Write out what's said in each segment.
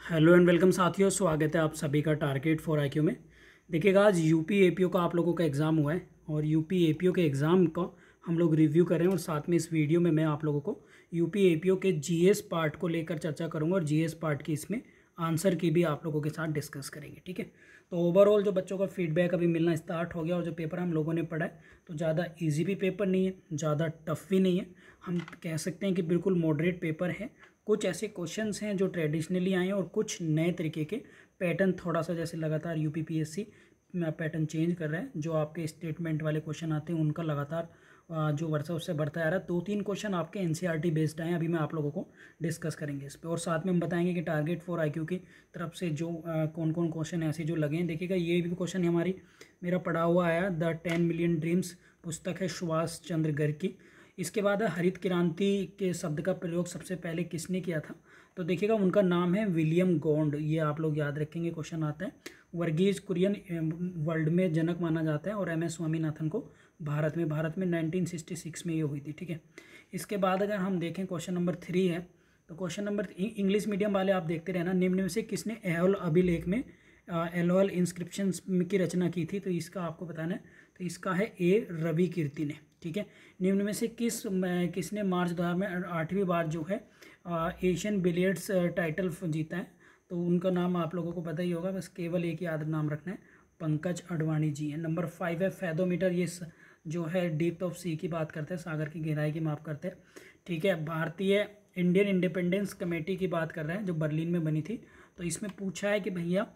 Hello and welcome साथियों, स्वागत है आप सभी का टारगेट फॉर आईक्यू में। देखिएगा, आज यूपी एपीओ का आप लोगों का एग्ज़ाम हुआ है और यूपी एपीओ के एग्ज़ाम का हम लोग रिव्यू करें और साथ में इस वीडियो में मैं आप लोगों को यूपी एपीओ के जीएस पार्ट को लेकर चर्चा करूंगा और जीएस पार्ट की इसमें आंसर की भी आप लोगों के साथ डिस्कस करेंगे। ठीक है, तो ओवरऑल जो बच्चों का फीडबैक अभी मिलना स्टार्ट हो गया और जो पेपर हम लोगों ने पढ़ा है तो ज़्यादा ईजी भी पेपर नहीं है, ज़्यादा टफ भी नहीं है। हम कह सकते हैं कि बिल्कुल मॉडरेट पेपर है। कुछ ऐसे क्वेश्चंस हैं जो ट्रेडिशनली आए हैं और कुछ नए तरीके के पैटर्न, थोड़ा सा जैसे लगातार यूपीपीएससी पैटर्न चेंज कर रहा है। जो आपके स्टेटमेंट वाले क्वेश्चन आते हैं उनका लगातार जो वर्षा उससे बढ़ता आ रहा है। 2-3 क्वेश्चन आपके एनसीईआरटी बेस्ड आए हैं, अभी मैं आप लोगों को डिस्कस करेंगे इस पर और साथ में हम बताएंगे कि टारगेट फॉर आईक्यू की तरफ से जो कौन कौन क्वेश्चन ऐसे जो लगे हैं। देखिएगा, ये भी क्वेश्चन हमारी मेरा पढ़ा हुआ आया, द 10 मिलियन ड्रीम्स पुस्तक है सुभाष चंद्र गर्ग की। इसके बाद हरित क्रांति के शब्द का प्रयोग सबसे पहले किसने किया था? तो देखिएगा, उनका नाम है विलियम गॉन्ड। ये आप लोग याद रखेंगे, क्वेश्चन आता है। वर्गीज कुरियन वर्ल्ड में जनक माना जाता है और एम एस स्वामीनाथन को भारत में 1966 में ये हुई थी। ठीक है, इसके बाद अगर हम देखें क्वेश्चन नंबर 3 है, तो क्वेश्चन नंबर इंग्लिश मीडियम वाले आप देखते रहना। निम्न में से किसने एहोल अभिलेख में एलोअल इंस्क्रिप्शन की रचना की थी? तो इसका आपको बताना है। तो इसका है ए रवि कीर्ति ने। ठीक है, निम्न में से किसने मार्च 2000 में 8वीं बार जो है एशियन बिलियर्ड्स टाइटल जीता है? तो उनका नाम आप लोगों को पता ही होगा, बस केवल एक याद नाम रखना है, पंकज अडवाणी जी है। नंबर 5 है फैदोमीटर। ये जो है डीप ऑफ सी की बात करते हैं, सागर की गहराई की माप करते हैं। ठीक है, भारतीय इंडियन इंडिपेंडेंस कमेटी की बात कर रहे हैं जो बर्लिन में बनी थी। तो इसमें पूछा है कि भैया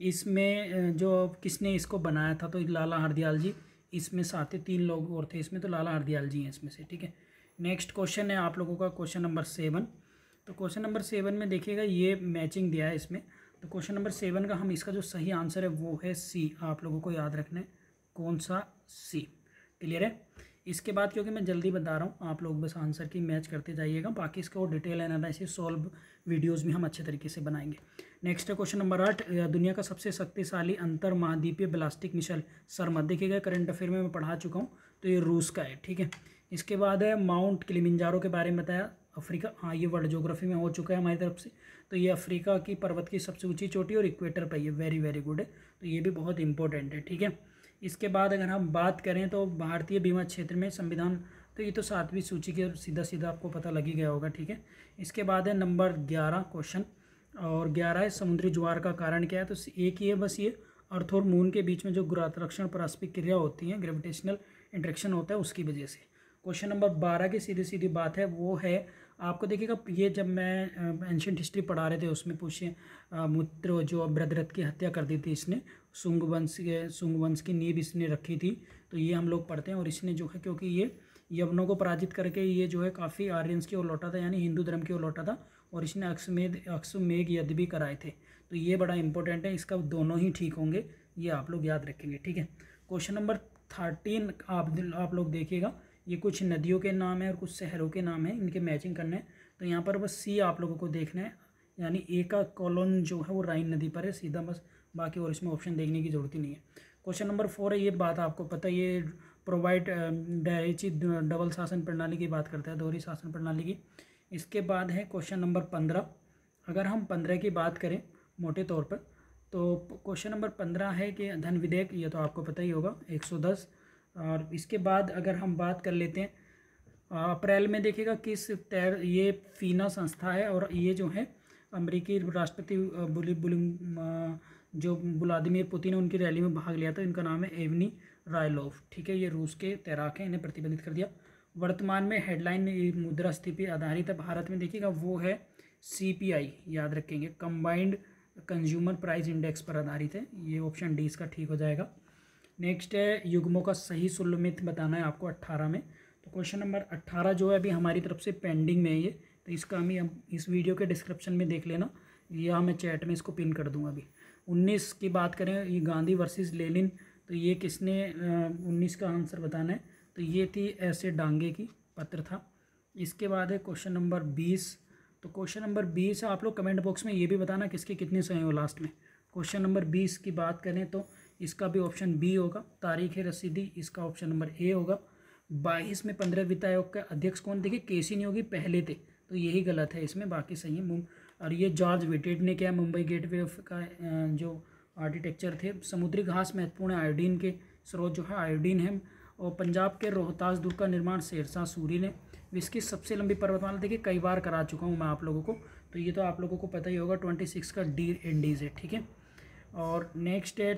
इसमें जो किसने इसको बनाया था? तो लाला हरदयाल जी। इसमें साथ ही 3 लोग और थे इसमें, तो लाला हरदयाल जी हैं इसमें से। ठीक है, नेक्स्ट क्वेश्चन है आप लोगों का क्वेश्चन नंबर 7। तो क्वेश्चन नंबर 7 में देखिएगा, ये मैचिंग दिया है इसमें। तो क्वेश्चन नंबर 7 का हम इसका जो सही आंसर है वो है सी। आप लोगों को याद रखना है कौन सा, सी। क्लियर है? इसके बाद क्योंकि मैं जल्दी बता रहा हूँ, आप लोग बस आंसर की मैच करते जाइएगा। बाकी इसका और डिटेल एनालिसिस सॉल्व वीडियोस भी हम अच्छे तरीके से बनाएंगे। नेक्स्ट है क्वेश्चन नंबर 8। दुनिया का सबसे शक्तिशाली अंतर महाद्वीपीय बैलिस्टिक मिसाइल सरमत। देखिएगा, करंट अफेयर में मैं पढ़ा चुका हूँ, तो ये रूस का है। ठीक है, इसके बाद है माउंट किलिमंजारो के बारे में बताया, अफ्रीका। हाँ, ये वर्ल्ड ज्योग्राफी में हो चुका है हमारी तरफ से। तो ये अफ्रीका की पर्वत की सबसे ऊंची चोटी और इक्वेटर पर, ये वेरी वेरी गुड है। तो ये भी बहुत इंपॉर्टेंट है। ठीक है, इसके बाद अगर हम बात करें तो भारतीय बीमा क्षेत्र में संविधान, तो ये तो 7वीं सूची के सीधा सीधा आपको पता लग ही गया होगा। ठीक है, इसके बाद है नंबर 11 क्वेश्चन, और 11 है समुद्री ज्वार का कारण क्या है? तो एक ही है बस, ये अर्थ और मून के बीच में जो गुरुत्वाकर्षण पारस्परिक क्रिया होती है, ग्रेविटेशनल इंट्रैक्शन होता है, उसकी वजह से। क्वेश्चन नंबर 12 की सीधी सीधी बात है, वो है आपको देखिएगा, ये जब मैं एंशियंट हिस्ट्री पढ़ा रहे थे उसमें पूछिए, मित्र जो बृहद्रथ की हत्या कर दी थी इसने, शुंग वंश की नींव इसने रखी थी। तो ये हम लोग पढ़ते हैं और इसने जो है, क्योंकि ये यवनों को पराजित करके ये जो है काफ़ी आर्यंस की ओर लौटा था, यानी हिंदू धर्म की ओर लौटा था, और इसने अश्वमेध यज्ञ भी कराए थे। तो ये बड़ा इंपॉर्टेंट है, इसका दोनों ही ठीक होंगे, ये आप लोग याद रखेंगे। ठीक है, क्वेश्चन नंबर 13 आप लोग देखिएगा, ये कुछ नदियों के नाम है और कुछ शहरों के नाम है, इनके मैचिंग करना है। तो यहाँ पर बस सी आप लोगों को देखना है, यानी ए का कॉलोन जो है वो राइन नदी पर है सीधा, बस। बाकी और इसमें ऑप्शन देखने की जरूरत ही नहीं है। क्वेश्चन नंबर 4 है, ये बात आपको पता है, ये प्रोवाइड डायरेची डबल शासन प्रणाली की बात करता है, दोहरी शासन प्रणाली की। इसके बाद है क्वेश्चन नंबर 15। अगर हम 15 की बात करें मोटे तौर पर, तो क्वेश्चन नंबर 15 है कि धन विधेयक, ये तो आपको पता ही होगा, 110। और इसके बाद अगर हम बात कर लेते हैं अप्रैल में, देखिएगा किस ये फीना संस्था है और ये जो है अमेरिकी राष्ट्रपति जो व्लादिमीर पुतिन ने उनकी रैली में भाग लिया था, इनका नाम है एवनी रायलोव। ठीक है, ये रूस के तैराक हैं, इन्हें प्रतिबंधित कर दिया। वर्तमान में हेडलाइन मुद्रास्फीति आधारित है भारत में, देखिएगा वो है CPI, याद रखेंगे, कंबाइंड कंज्यूमर प्राइस इंडेक्स पर आधारित है। ये ऑप्शन डी इसका ठीक हो जाएगा। नेक्स्ट है युग्मों का सही सुलमित बताना है आपको 18 में। तो क्वेश्चन नंबर 18 जो है अभी हमारी तरफ से पेंडिंग में है ये, तो इसका हम इस वीडियो के डिस्क्रिप्शन में देख लेना, या मैं चैट में इसको पिन कर दूंगा। अभी 19 की बात करें, ये गांधी वर्सेस लेनिन, तो ये किसने 19 का आंसर बताना है? तो ये थी ऐसे डांगे की पत्र था। इसके बाद है क्वेश्चन नंबर 20। तो क्वेश्चन नंबर 20 आप लोग कमेंट बॉक्स में ये भी बताना किसके कितने सही हो लास्ट में। क्वेश्चन नंबर 20 की बात करें तो इसका भी ऑप्शन बी होगा, तारीख रसीदी, इसका ऑप्शन नंबर ए होगा। 22 में 15 वित्त आयोग का अध्यक्ष कौन? देखिए केसी नहीं होगी, पहले थे, तो यही गलत है इसमें, बाकी सही है। और ये जॉर्ज विटेट ने किया। मुंबई गेटवे का जो आर्किटेक्चर थे। समुद्री घास महत्वपूर्ण आयोडीन के स्रोत जो है आयोडीन है। और पंजाब के रोहतास दुर्ग का निर्माण शेरशाह सूरी ने। विश्व की सबसे लंबी पर्वतमाला देखिए कई बार करा चुका हूँ मैं आप लोगों को, तो ये तो आप लोगों को पता ही होगा 26 का डी एंडीज है, ठीक है। और नेक्स्ट है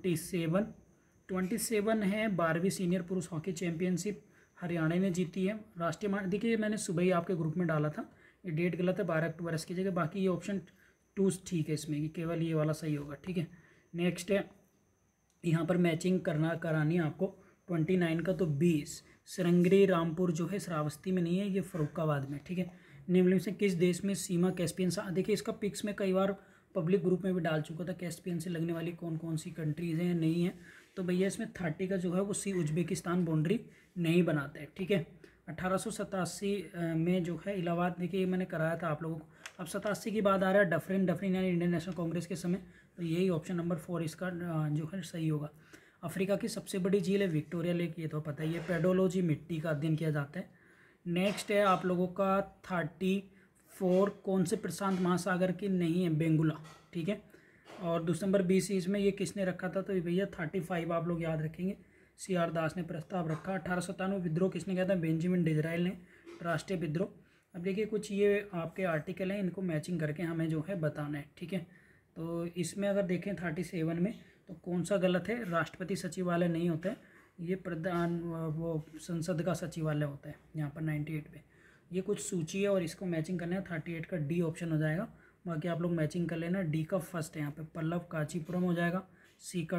27 है 12वीं सीनियर पुरुष हॉकी चैंपियनशिप हरियाणा ने जीती है। राष्ट्रीय मान देखिए मैंने सुबह ही आपके ग्रुप में डाला था, ये डेट गलत है, 12 अक्टूबर इसकी जगह, बाकी ये ऑप्शन 2 ठीक है इसमें, कि केवल ये वाला सही होगा, ठीक है। नेक्स्ट है यहाँ पर मैचिंग करानी है आपको 29 का, तो 20 सिरंगरी रामपुर जो है श्रावस्ती में नहीं है, ये फर्रुखाबाद में, ठीक है। निम्नलिखित से किस देश में सीमा कैस्पियन से, देखिए इसका पिक्स में कई बार पब्लिक ग्रुप में भी डाल चुका था, कैस्पियन से लगने वाली कौन कौन सी कंट्रीज़ हैं नहीं है, तो भैया इसमें 30 का जो है वो सी उज्बेकिस्तान बाउंड्री नहीं बनाता है, ठीक है। 1887 में जो है इलाहाबाद, देखिए मैंने कराया था आप लोगों को। अब 87 की बात आ रहा है डफरिन यानी इंडियन नेशनल कांग्रेस के समय, तो यही ऑप्शन नंबर 4 इसका जो है सही होगा। अफ्रीका की सबसे बड़ी झील है विक्टोरिया लेक, ये तो पता ही है। पेडोलॉजी मिट्टी का अध्ययन किया जाता है। नेक्स्ट है आप लोगों का 34 कौन से प्रशांत महासागर की नहीं है, बेंगुला, ठीक है। और दिसंबर 20 इसमें ये किसने रखा था, तो भैया 35 आप लोग याद रखेंगे, CR दास ने प्रस्ताव रखा। 1897 विद्रोह किसने किया था, बेंजामिन डिज़राइल ने, राष्ट्रीय विद्रोह। अब देखिए कुछ ये आपके आर्टिकल हैं, इनको मैचिंग करके हमें जो है बताना है, ठीक है। तो इसमें अगर देखें 37 में तो कौन सा गलत है, राष्ट्रपति सचिवालय नहीं होता है, ये प्रधान वो संसद का सचिवालय होता है यहाँ पर 98 पे। ये कुछ सूची है और इसको मैचिंग करना है, 38 का डी ऑप्शन हो जाएगा। बाकी आप लोग मैचिंग कर लेना। डी का फर्स्ट है यहाँ पे पल्लव कांचीपुरम हो जाएगा। सी का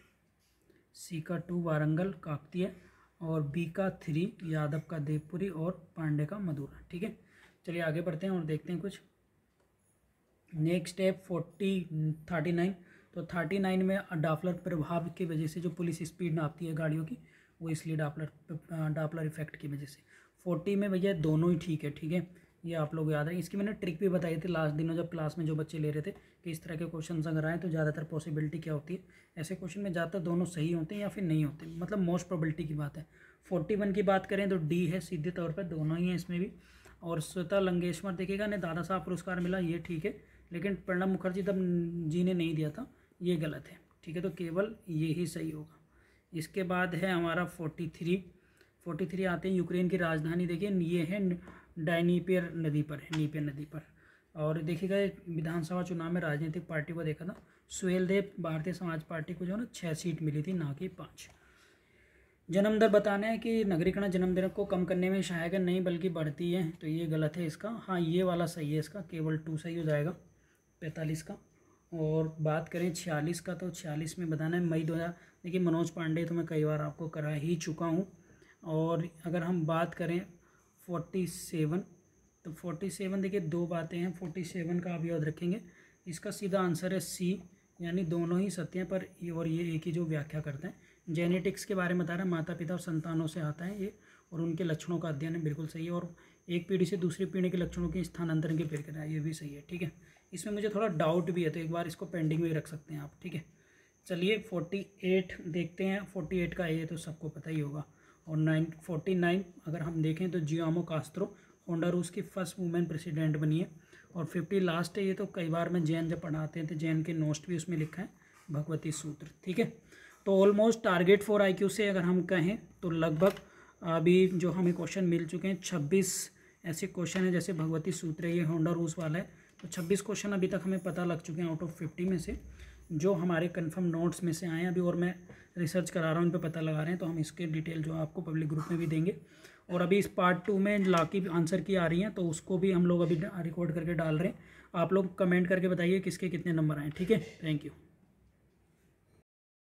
2 वारंगल काकतीय, और बी का 3 यादव का देवपुरी, और पांडे का मदुरा, ठीक है। चलिए आगे बढ़ते हैं और देखते हैं कुछ। नेक्स्ट है 39, तो 39 में डापलर प्रभाव की वजह से जो पुलिस स्पीड नापती है गाड़ियों की, वो इसलिए डापलर इफेक्ट की वजह से। 40 में भैया दोनों ही ठीक है, ठीक है, ये आप लोग याद है। इसकी मैंने ट्रिक भी बताई थी लास्ट दिनों जब क्लास में जो बच्चे ले रहे थे कि इस तरह के क्वेश्चन अगर आए तो ज़्यादातर पॉसिबिलिटी क्या होती है, ऐसे क्वेश्चन में ज़्यादातर दोनों सही होते हैं या फिर नहीं होते, मतलब मोस्ट प्रोबेबिलिटी की बात है। 41 की बात करें तो डी है सीधे तौर पर, दोनों ही हैं इसमें भी। और श्वेता लंकेश्वर देखिएगा ने दादा साहब पुरस्कार मिला, ये ठीक है, लेकिन प्रणब मुखर्जी तब जी ने नहीं दिया था, ये गलत है, ठीक है। तो केवल ये ही सही होगा। इसके बाद है हमारा 43 आते हैं यूक्रेन की राजधानी, देखिए ये है डायनीपियर नदी पर है, नीपियर नदी पर। और देखिएगा विधानसभा चुनाव में राजनीतिक पार्टी को देखा था, सुहेलदेव भारतीय समाज पार्टी को जो ना 6 सीट मिली थी, ना कि 5। जन्म दर बताना है कि नगरीकरण जन्म दर को कम करने में सहायक नहीं बल्कि बढ़ती है, तो ये गलत है इसका। हाँ ये वाला सही है इसका, केवल 2 सही हो जाएगा 45 का। और बात करें 46 का, तो 46 में बताना है मई 2000, देखिए मनोज पांडे तो मैं कई बार आपको करा ही चुका हूँ। और अगर हम बात करें 47, तो 47 देखिए 2 बातें हैं 47 का आप याद रखेंगे। इसका सीधा आंसर है सी, यानी दोनों ही सत्य हैं पर और ये एक ही जो व्याख्या करते हैं। जेनेटिक्स के बारे में बता रहा है, माता पिता और संतानों से आता है ये, और उनके लक्षणों का अध्ययन है, बिल्कुल सही है। और एक पीढ़ी से दूसरी पीढ़ी के लक्षणों के स्थानांतरण की प्रक्रिया है, ये भी सही है, ठीक है। इसमें मुझे थोड़ा डाउट भी है तो एक बार इसको पेंडिंग में रख सकते हैं आप, ठीक है। चलिए 48 देखते हैं, 48 का ये तो सबको पता ही होगा। और 49 अगर हम देखें तो जियामो कास्त्रो होंडा रूस की फर्स्ट वुमेन प्रेसिडेंट बनी है। और 50 लास्ट है, ये तो कई बार मैं जैन जब पढ़ाते हैं तो जैन के नोट्स भी उसमें लिखा है, भगवती सूत्र, ठीक है। तो ऑलमोस्ट टारगेट फॉर IQ से अगर हम कहें तो लगभग अभी जो हमें क्वेश्चन मिल चुके हैं 26 ऐसे क्वेश्चन है, जैसे भगवती सूत्र है, ये होंडा रूस वाला है, तो 26 क्वेश्चन अभी तक हमें पता लग चुके हैं आउट ऑफ 50 में से, जो हमारे कंफर्म नोट्स में से आए हैं अभी, और मैं रिसर्च करा रहा हूँ, उन पे पता लगा रहे हैं, तो हम इसके डिटेल जो आपको पब्लिक ग्रुप में भी देंगे। और अभी इस पार्ट 2 में ला की आंसर की आ रही हैं, तो उसको भी हम लोग अभी रिकॉर्ड करके डाल रहे हैं। आप लोग कमेंट करके बताइए किसके कितने नंबर आए, ठीक है। Thank you.